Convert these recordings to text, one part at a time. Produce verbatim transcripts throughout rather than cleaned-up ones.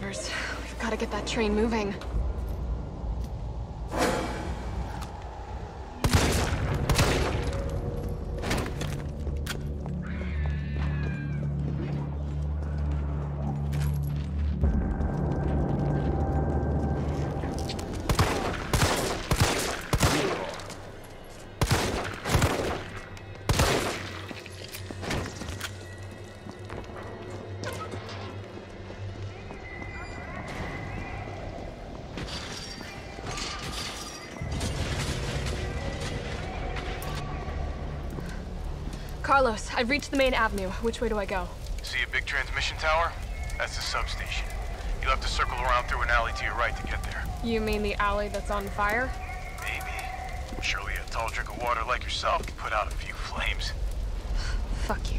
drivers. We've got to get that train moving. Carlos, I've reached the main avenue. Which way do I go? See a big transmission tower? That's the substation. You'll have to circle around through an alley to your right to get there. You mean the alley that's on fire? Maybe. Surely a tall drink of water like yourself can put out a few flames. Fuck you.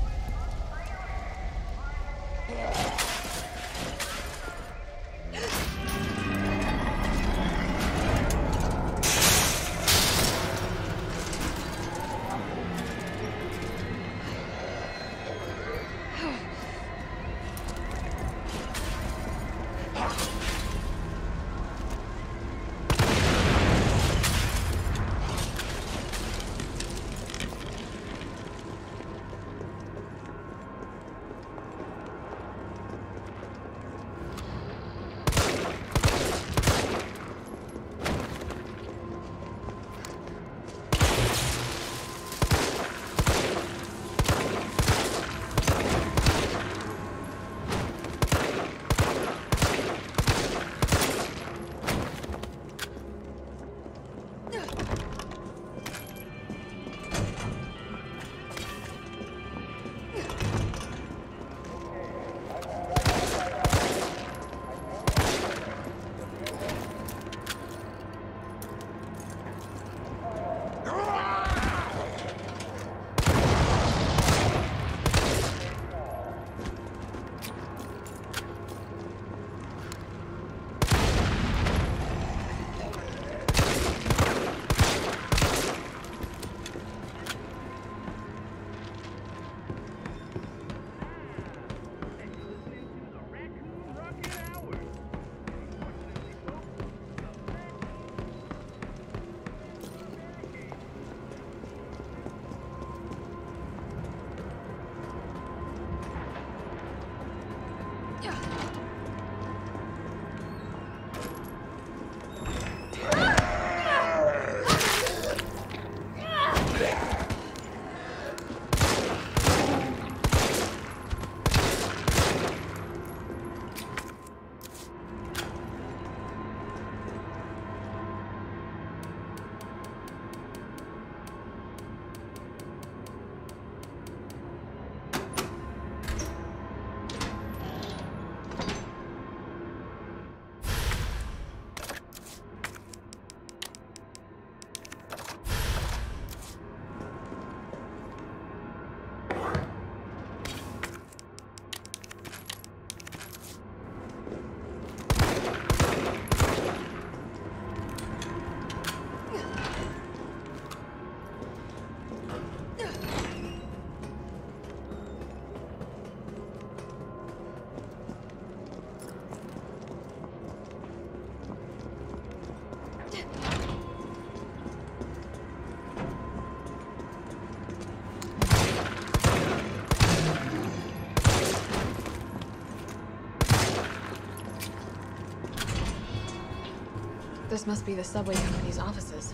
This must be the subway company's offices.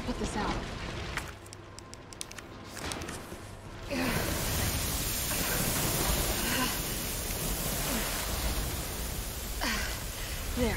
put this out. There.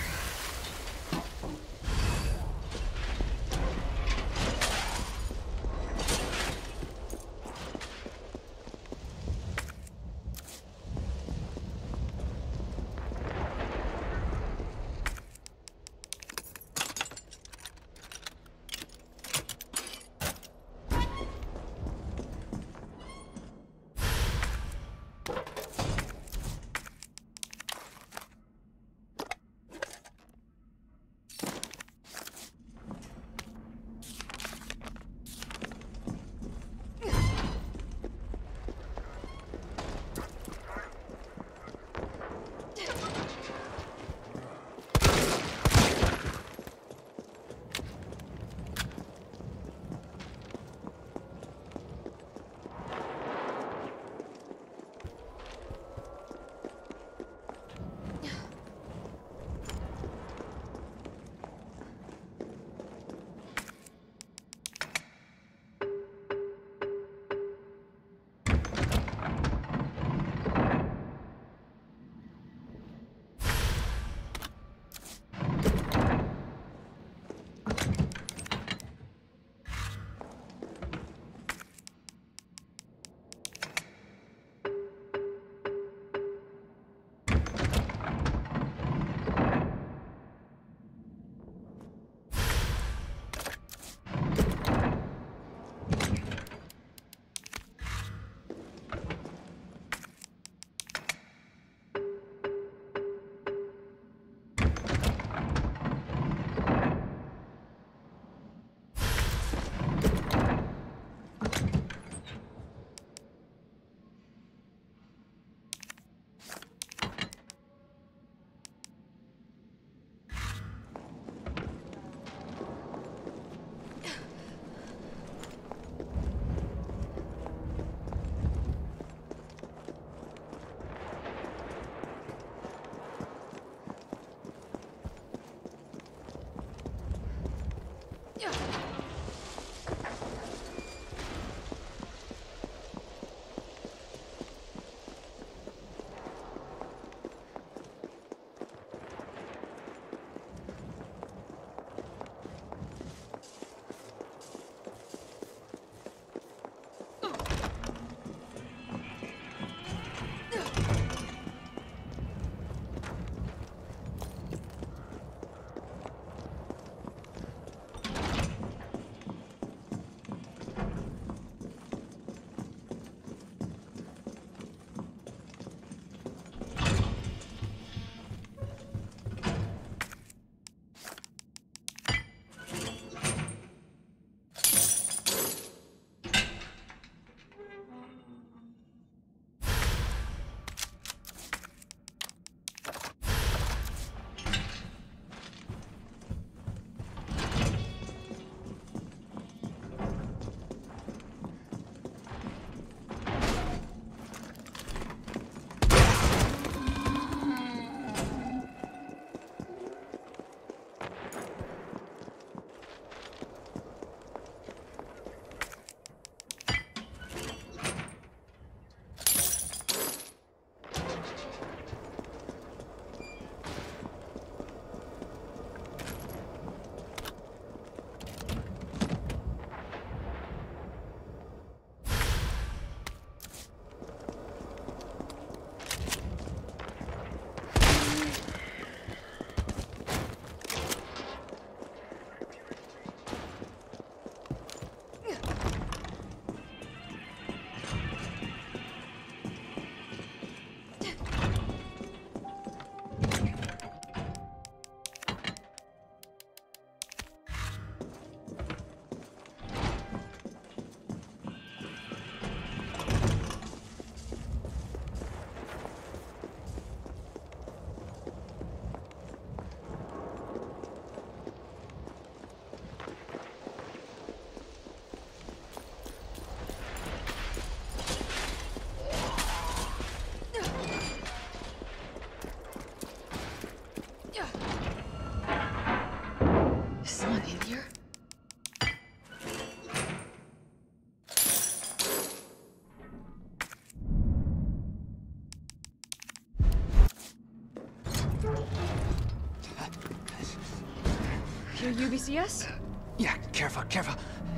You're U B C S? Yeah, careful, careful.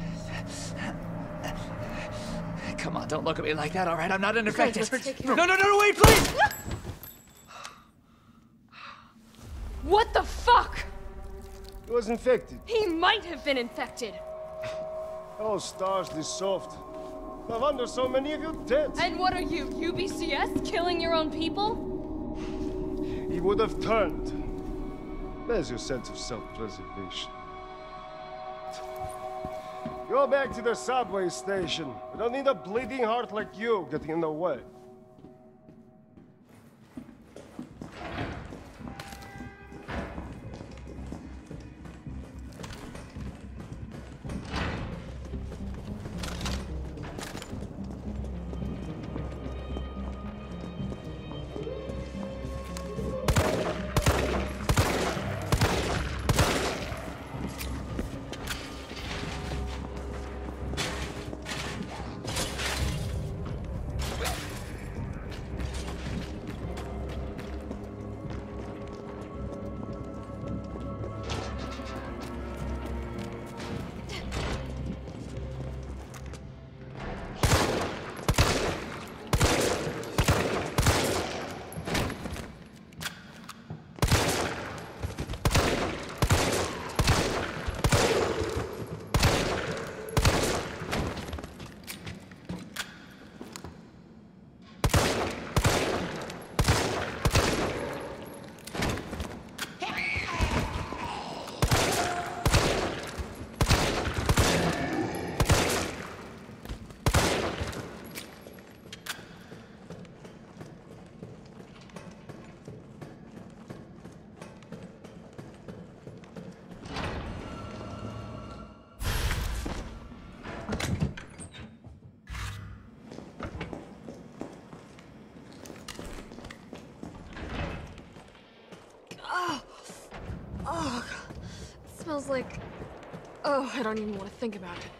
Come on, don't look at me like that, all right? I'm not unaffected. let's take care No, no, no, no, wait, please! What the fuck? He was infected. He might have been infected. Oh, stars, this soft. No wonder so many of you dead. And what are you, U B C S? Killing your own people? He would have turned. There's your sense of self-preservation. Go back to the subway station. We don't need a bleeding heart like you getting in the way. Smells like... Oh, I don't even want to think about it.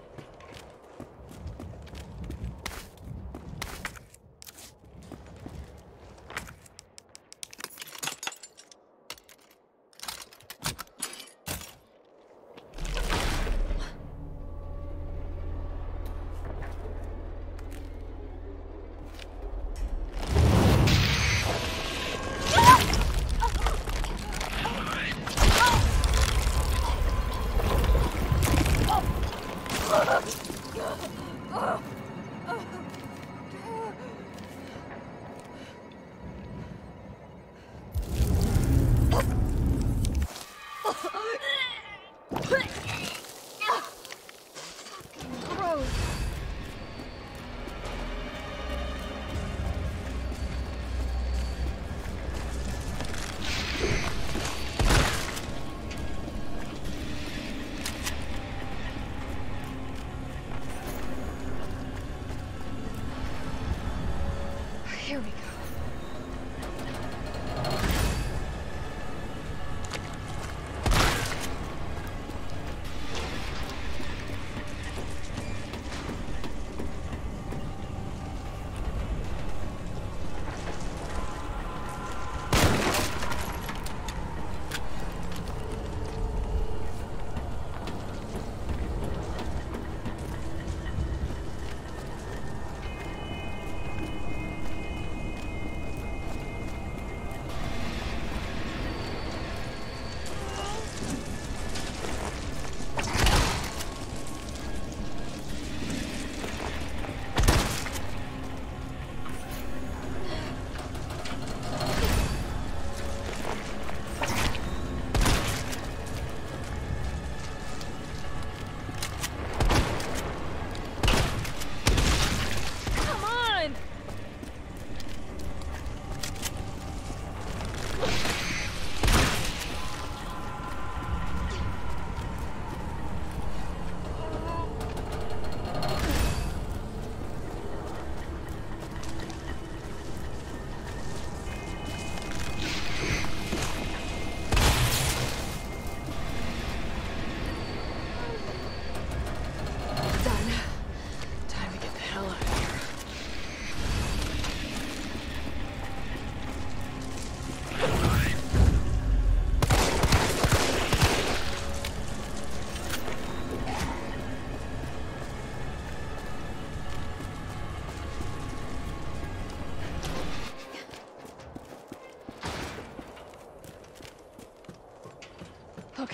Here we go.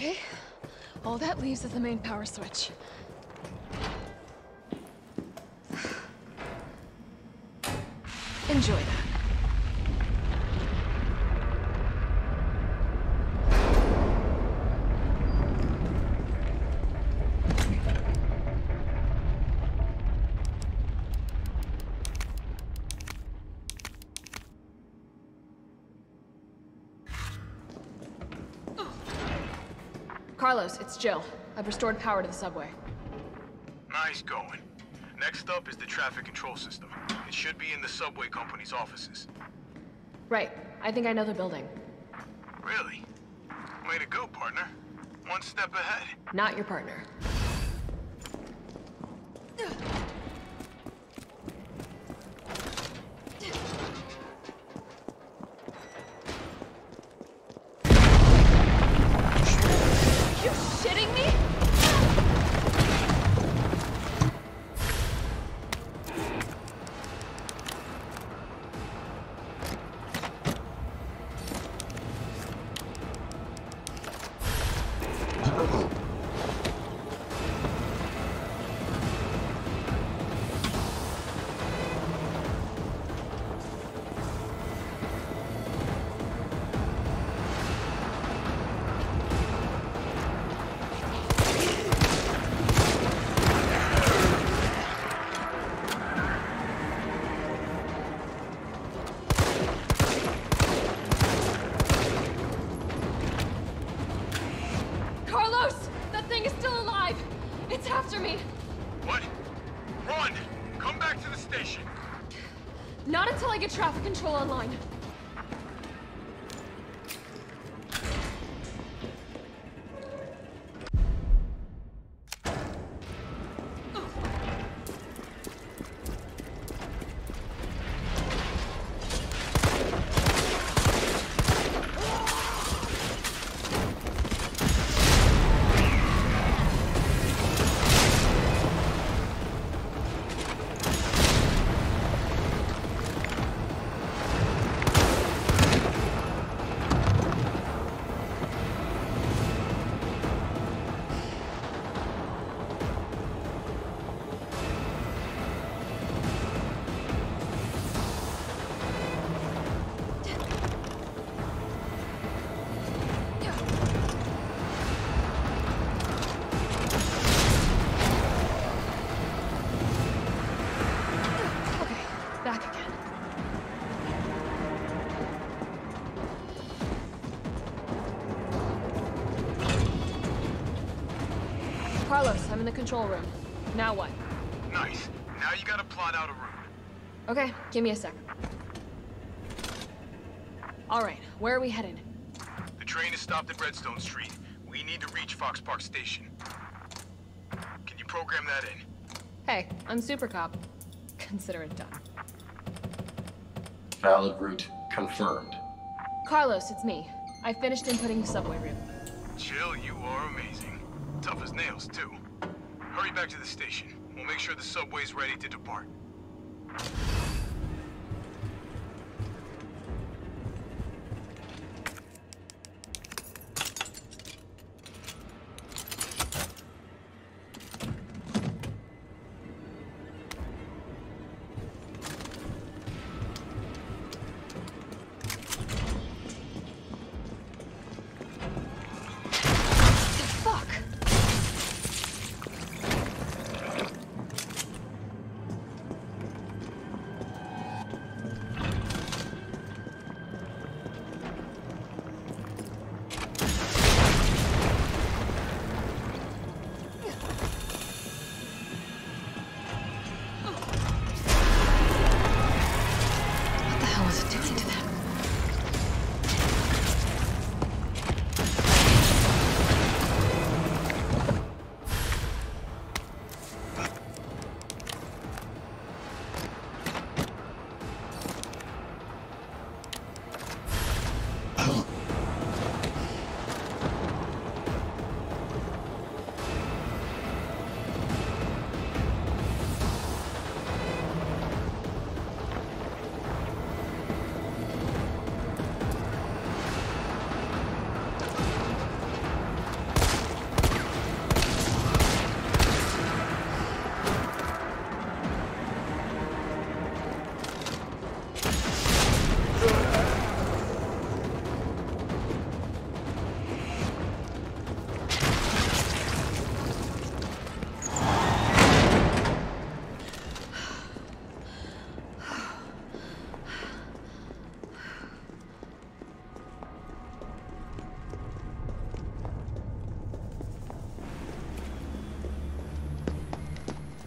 Okay. All that leaves is the main power switch. Enjoy that. Carlos, it's Jill. I've restored power to the subway. Nice going. Next up is the traffic control system. It should be in the subway company's offices. Right. I think I know the building. Really? Way to go, partner. One step ahead. Not your partner. You shitting me? After me! What? Run! Come back to the station! Not until I get traffic control online. Carlos, I'm in the control room. Now what? Nice. Now you gotta plot out a route. Okay, give me a sec. All right, where are we headed? The train is stopped at Redstone Street. We need to reach Fox Park Station. Can you program that in? Hey, I'm Super Cop. Consider it done. Valid route confirmed. Carlos, it's me. I finished inputting the subway route. Jill, you are amazing. Tough as nails, too. Hurry back to the station. We'll make sure the subway's ready to depart.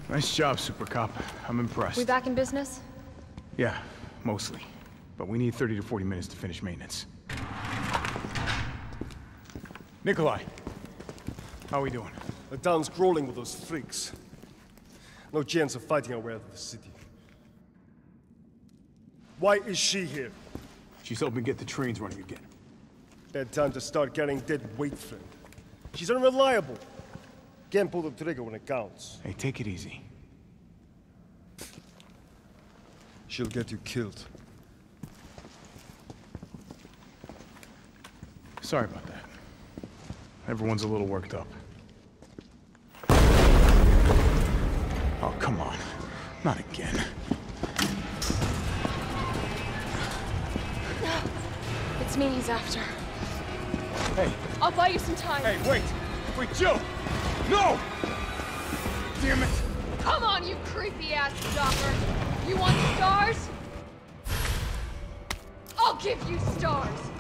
Nice job, Super Cop. I'm impressed. We back in business? Yeah, mostly. But we need thirty to forty minutes to finish maintenance. Nikolai, how are we doing? The town's crawling with those freaks. No chance of fighting our way out of the city. Why is she here? She's helping get the trains running again. Bad time to start carrying dead weight, friend. She's unreliable. Can't pull the trigger when it counts. Hey, take it easy. She'll get you killed. Sorry about that. Everyone's a little worked up. Oh, come on. Not again. It's me he's after. Hey. I'll buy you some time. Hey, wait! Wait, Jill! No! Damn it! Come on, you creepy-ass stalker! You want stars? I'll give you stars!